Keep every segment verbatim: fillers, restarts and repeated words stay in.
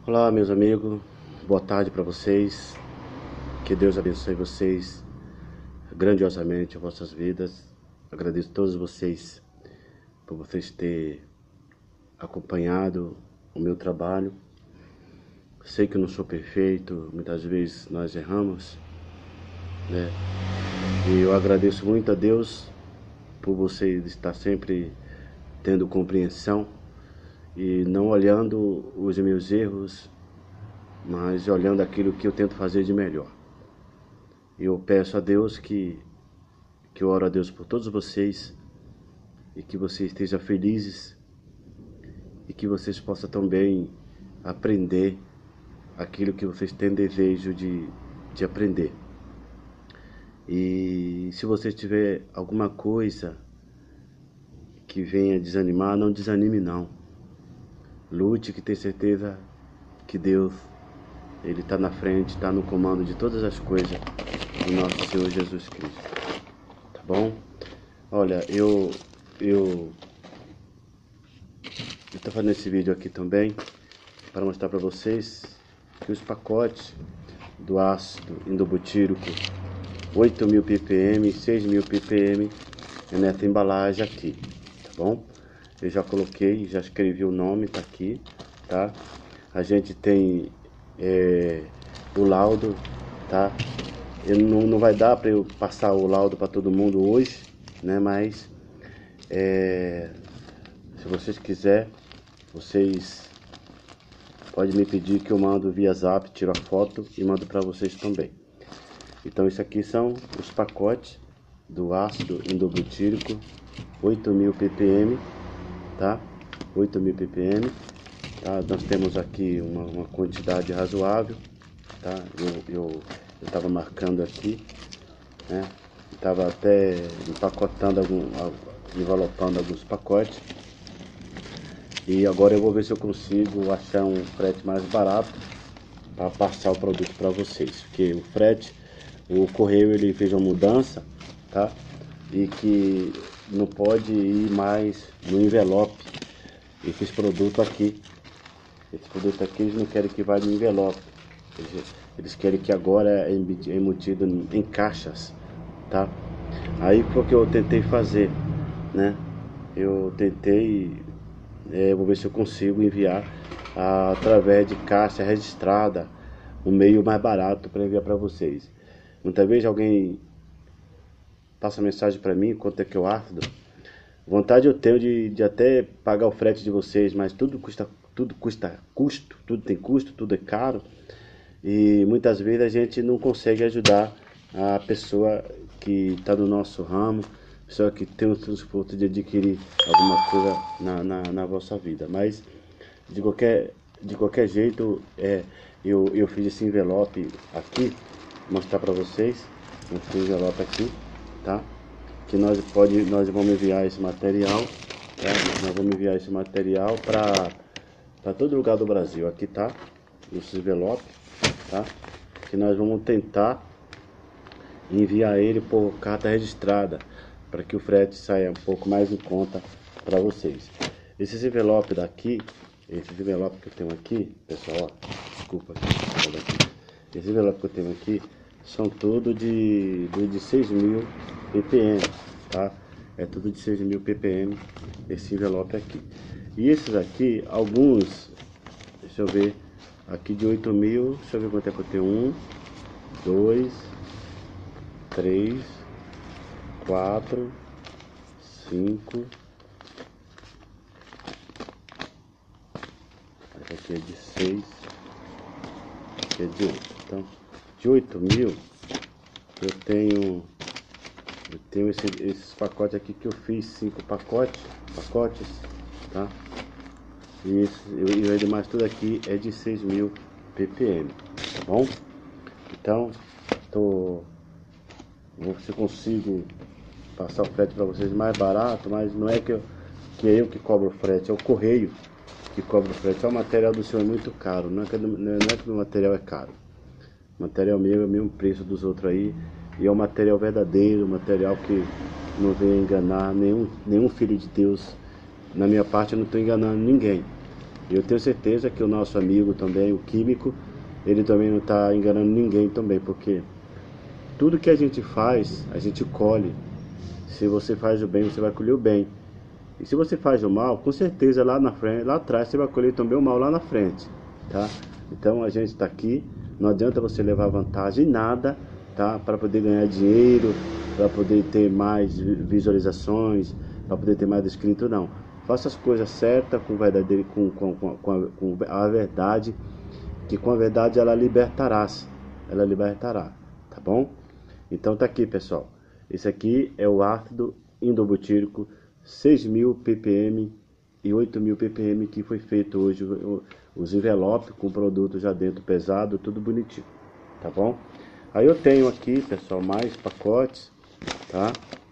Olá, meus amigos, boa tarde para vocês. Que Deus abençoe vocês grandiosamente em vossas vidas. Agradeço a todos vocês por vocês terem acompanhado o meu trabalho. Sei que eu não sou perfeito, muitas vezes nós erramos, né? E eu agradeço muito a Deus por vocês estar sempre tendo compreensão e não olhando os meus erros, mas olhando aquilo que eu tento fazer de melhor. Eu peço a Deus que, que eu oro a Deus por todos vocês e que vocês estejam felizes e que vocês possam também aprender aquilo que vocês têm desejo de, de aprender. E se você tiver alguma coisa que venha desanimar, não desanime não. Lute, que tem certeza que Deus, Ele está na frente, está no comando de todas as coisas do nosso Senhor Jesus Cristo. Tá bom? Olha, eu eu eu tô fazendo esse vídeo aqui também para mostrar para vocês que os pacotes do ácido indobutírico oito mil ppm e seis mil ppm é nessa embalagem aqui, tá bom? Eu já coloquei, já escrevi o nome, tá aqui, tá? A gente tem é, o laudo, tá? Eu não, não vai dar para eu passar o laudo para todo mundo hoje, né? Mas é, se vocês quiserem, vocês podem me pedir que eu mando via zap, tiro a foto e mando para vocês também. Então isso aqui são os pacotes do ácido indobutírico oito mil ppm, tá? oito mil ppm, tá? Nós temos aqui uma, uma quantidade razoável, tá? Eu, eu, eu tava marcando aqui, né? Tava até empacotando, algum, envelopando alguns pacotes. E agora eu vou ver se eu consigo achar um frete mais barato para passar o produto para vocês. Porque o frete, o correio, ele fez uma mudança, tá? E que não pode ir mais no envelope. Esses produtos aqui, esse produto aqui eles não querem que vá no envelope. Eles, eles querem que agora é embutido em caixas, tá? Aí foi o que eu tentei fazer, né? Eu tentei, é, vou ver se eu consigo enviar a, através de caixa registrada, um meio mais barato para enviar para vocês. Muitas vezes alguém passa mensagem para mim, quanto é que eu ácido. Vontade eu tenho de, de até pagar o frete de vocês, mas tudo custa, tudo custa custo, tudo tem custo, tudo é caro. E muitas vezes a gente não consegue ajudar a pessoa que está no nosso ramo, pessoa que tem o transporte de adquirir alguma coisa na, na, na vossa vida. Mas de qualquer, de qualquer jeito, é, eu, eu fiz esse envelope aqui, mostrar para vocês, esse envelope aqui, tá? Que nós, pode, nós vamos enviar esse material, tá? Nós vamos enviar esse material para todo lugar do Brasil. Aqui tá, esse envelope, tá? Que nós vamos tentar enviar ele por carta registrada, para que o frete saia um pouco mais em conta para vocês. Esses envelopes daqui, esses envelopes que eu tenho aqui, pessoal, ó, desculpa aqui, esses envelopes que eu tenho aqui são todos de, de, de seis mil ppm, tá? É tudo de seis mil ppm esse envelope aqui. E esses aqui, alguns, deixa eu ver, aqui de oito mil, deixa eu ver quanto é que eu tenho. Um, dois, três, quatro, cinco. Essa aqui é de seis, aqui é de oito. Então, de oito mil, eu tenho, eu tenho esse, esses pacotes aqui que eu fiz, cinco pacotes, pacotes, tá? E, esse, e o demais tudo aqui é de seis mil ppm, tá bom? Então, tô, vou ver se eu consigo passar o frete para vocês mais barato, mas não é que eu, que é eu que cobro o frete, é o correio que cobra o frete. O material do senhor é muito caro, não é que, não é que o material é caro. O material meu é o mesmo preço dos outros aí, e é um material verdadeiro, um material que não vem enganar nenhum, nenhum filho de Deus. Na minha parte eu não estou enganando ninguém, Eu tenho certeza que o nosso amigo também, o químico, ele também não está enganando ninguém também, porque tudo que a gente faz, a gente colhe. Se você faz o bem, você vai colher o bem. E se você faz o mal, com certeza lá na frente, lá atrás você vai colher também o mal lá na frente, tá? Então a gente está aqui, não adianta você levar vantagem em nada, tá? Para poder ganhar dinheiro, para poder ter mais visualizações, para poder ter mais inscritos, não. Faça as coisas certas, com, verdadeiro, com, com, com, com, a, com a verdade, que com a verdade ela libertará, ela libertará, tá bom? Então tá aqui, pessoal. Esse aqui é o ácido indobutírico seis mil ppm e oito mil ppm, que foi feito hoje os envelopes com o produto já dentro pesado, tudo bonitinho, tá bom? Aí eu tenho aqui, pessoal, mais pacotes, tá?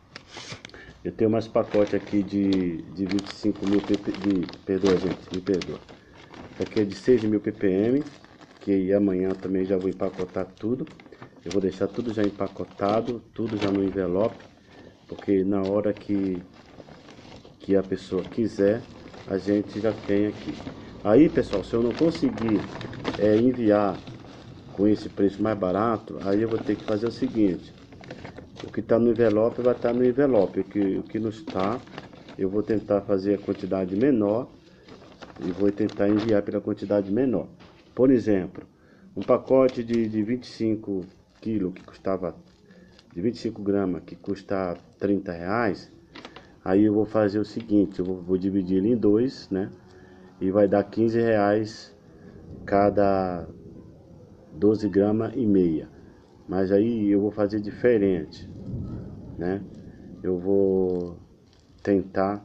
Eu tenho mais pacote aqui de, de vinte e cinco mil ppm, de, perdoa gente, me perdoa. Esse aqui é de seis mil ppm, que amanhã também já vou empacotar tudo. Eu vou deixar tudo já empacotado, tudo já no envelope, porque na hora que, que a pessoa quiser, a gente já tem aqui. Aí, pessoal, se eu não conseguir é, enviar com esse preço mais barato, aí eu vou ter que fazer o seguinte: o que está no envelope vai estar no envelope, o que, o que não está, eu vou tentar fazer a quantidade menor e vou tentar enviar pela quantidade menor. Por exemplo, um pacote de, de vinte e cinco quilos que custava, de vinte e cinco gramas, que custa trinta reais, aí eu vou fazer o seguinte: eu vou, vou dividir ele em dois, né? E vai dar quinze reais cada doze gramas e meia. Mas aí eu vou fazer diferente, né? Eu vou tentar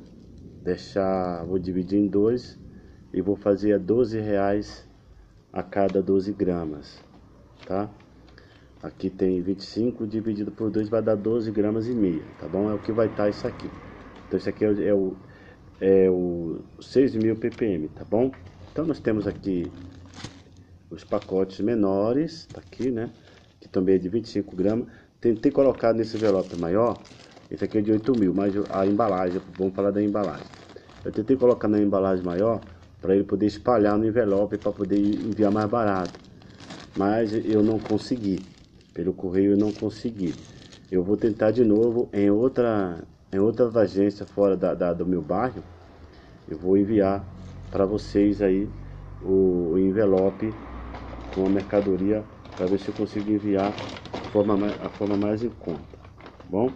deixar, vou dividir em dois e vou fazer a doze reais a cada doze gramas, tá? Aqui tem vinte e cinco dividido por dois vai dar doze gramas e meia, tá bom? É o que vai estar isso aqui. Então isso aqui é o, é o, é o seis mil ppm, tá bom? Então nós temos aqui os pacotes menores, tá aqui, né? Que também é de vinte e cinco gramas. Tentei colocar nesse envelope maior, esse aqui é de oito mil, mas a embalagem, vamos falar da embalagem. Eu tentei colocar na embalagem maior, para ele poder espalhar no envelope, para poder enviar mais barato. Mas eu não consegui, pelo correio eu não consegui. Eu vou tentar de novo em outra, em outra agência fora da, da, do meu bairro. Eu vou enviar para vocês aí o, o envelope com a mercadoria, para ver se eu consigo enviar a forma mais, a forma mais em conta, tá bom?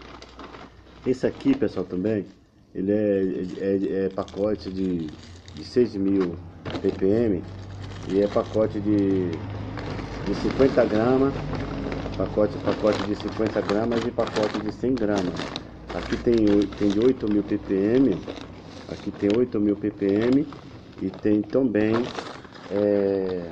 Esse aqui, pessoal, também, ele é, é, é pacote de, de seis mil ppm e é pacote de, de cinquenta gramas, pacote, pacote de cinquenta gramas e pacote de cem gramas. Aqui tem, tem de oito mil ppm, aqui tem oito mil ppm e tem também é,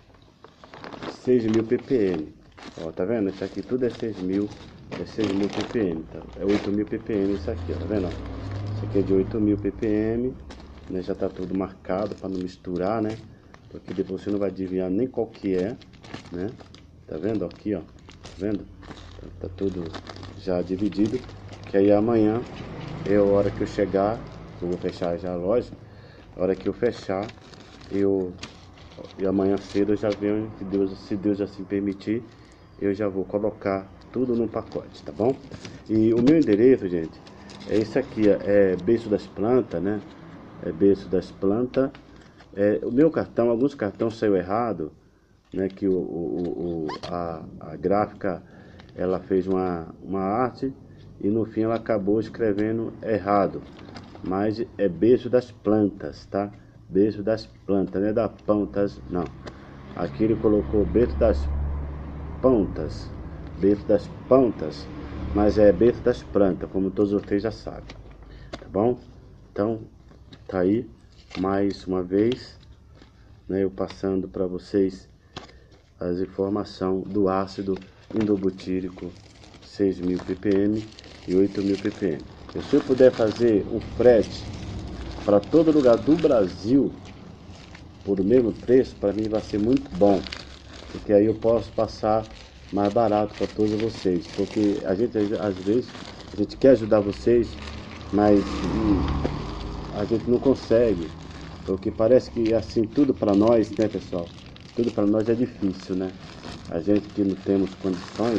seis mil ppm. Ó, tá vendo? Isso aqui tudo é seis mil, é seis mil ppm, tá? É oito mil ppm isso aqui, ó, tá vendo? Isso aqui é de oito mil ppm, né? Já tá tudo marcado para não misturar, né? Porque depois você não vai adivinhar nem qual que é, né? Tá vendo? Aqui, ó, tá vendo? Tá, tá tudo já dividido, que aí amanhã é a hora que eu chegar, eu vou fechar já a loja, a hora que eu fechar, eu e amanhã cedo eu já venho, se Deus, se Deus assim permitir, eu já vou colocar tudo num pacote, tá bom? E o meu endereço, gente, é esse aqui, é Berço das Plantas, né? É Berço das Plantas. É, o meu cartão, alguns cartões saiu errado, né? Que o, o, o, a, a gráfica, ela fez uma, uma arte e no fim ela acabou escrevendo errado. Mas é Berço das Plantas, tá? Berço das Plantas, não é da Pontas, não. Aqui ele colocou Berço das Pontas, Berço das Pontas, mas é Berço das Plantas, como todos vocês já sabem, tá bom? Então, tá aí, mais uma vez, né, eu passando para vocês as informações do ácido indobutírico seis mil ppm e oito mil ppm. E se eu puder fazer um frete para todo lugar do Brasil por o mesmo preço, para mim vai ser muito bom, porque aí eu posso passar mais barato para todos vocês, porque a gente às vezes a gente quer ajudar vocês, mas a gente não consegue, Porque parece que assim tudo para nós, né, pessoal? Tudo para nós é difícil, né? A gente que não temos condições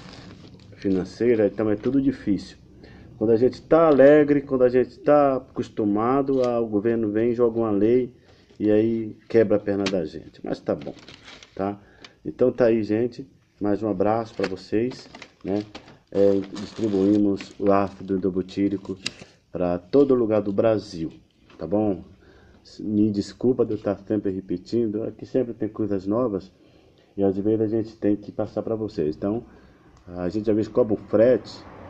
financeiras, então é tudo difícil. Quando a gente está alegre, quando a gente está acostumado, o governo vem, joga uma lei e aí quebra a perna da gente. Mas tá bom, tá? Então tá aí, gente. Mais um abraço para vocês, né? É, distribuímos o ácido endobutírico para todo lugar do Brasil, tá bom? Me desculpa de eu estar sempre repetindo, aqui sempre tem coisas novas e às vezes a gente tem que passar para vocês. Então, a gente às vezes cobra o frete,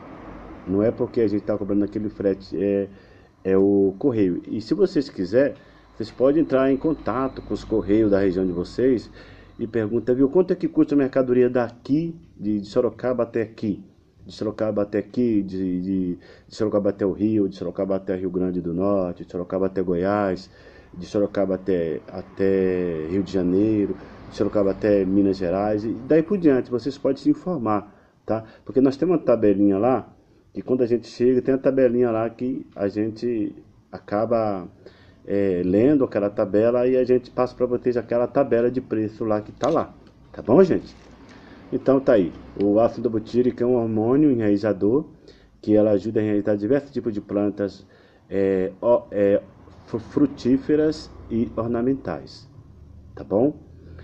não é porque a gente está cobrando aquele frete, é, é o correio. E se vocês quiserem, vocês podem entrar em contato com os correios da região de vocês e pergunta, viu, quanto é que custa a mercadoria daqui, de, de Sorocaba até aqui? De Sorocaba até aqui, de, de, de Sorocaba até o Rio, de Sorocaba até Rio Grande do Norte, de Sorocaba até Goiás, de Sorocaba até, até Rio de Janeiro, de Sorocaba até Minas Gerais, e daí por diante, vocês podem se informar, tá? Porque nós temos uma tabelinha lá, que quando a gente chega, tem uma tabelinha lá que a gente acaba é, lendo aquela tabela e a gente passa para vocês aquela tabela de preço lá que tá lá, tá bom, gente? Então tá aí, o ácido butírico é um hormônio enraizador que ela ajuda a enraizar diversos tipos de plantas é, é, frutíferas e ornamentais, tá bom?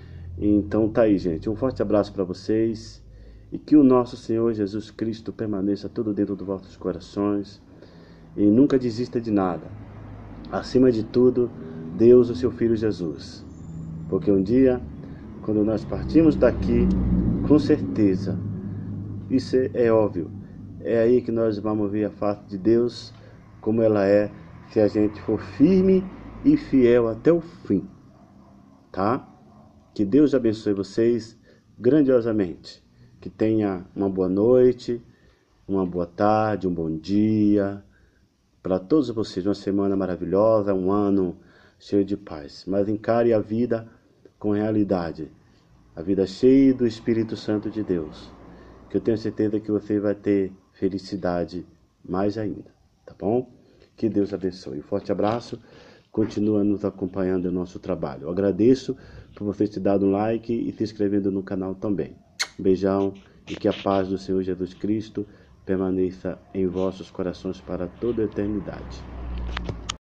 Então tá aí, gente, um forte abraço para vocês e que o nosso Senhor Jesus Cristo permaneça tudo dentro dos vossos corações e nunca desista de nada. Acima de tudo, Deus, o seu Filho Jesus, porque um dia, quando nós partimos daqui, com certeza, isso é óbvio, é aí que nós vamos ver a face de Deus como ela é, se a gente for firme e fiel até o fim, tá? Que Deus abençoe vocês grandiosamente, que tenha uma boa noite, uma boa tarde, um bom dia, para todos vocês, uma semana maravilhosa, um ano cheio de paz, mas encare a vida com realidade, a vida cheia do Espírito Santo de Deus, que eu tenho certeza que você vai ter felicidade mais ainda, tá bom? Que Deus abençoe. Um forte abraço, continua nos acompanhando no nosso trabalho. Eu agradeço por você ter dado um like e se inscrevendo no canal também. Um beijão e que a paz do Senhor Jesus Cristo permaneça em vossos corações para toda a eternidade.